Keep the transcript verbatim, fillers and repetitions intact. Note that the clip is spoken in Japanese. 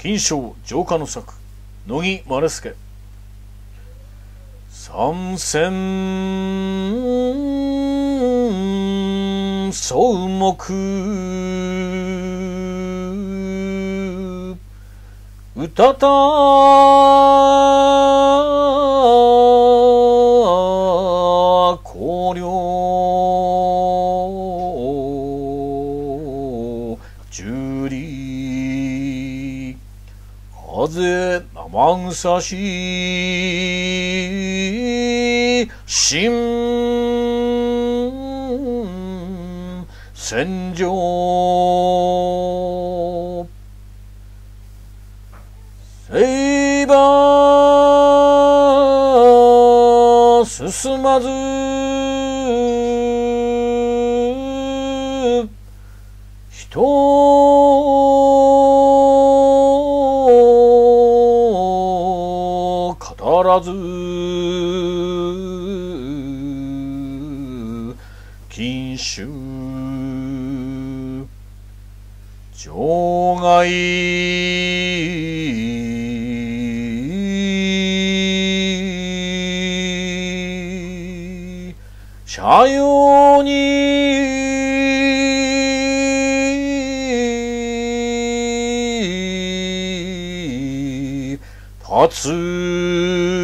金賞浄化の作乃木丸助。三千草木うたた荒涼十里風生臭し新戦場せいば進まず人語らず禁酒場外斜陽に立つ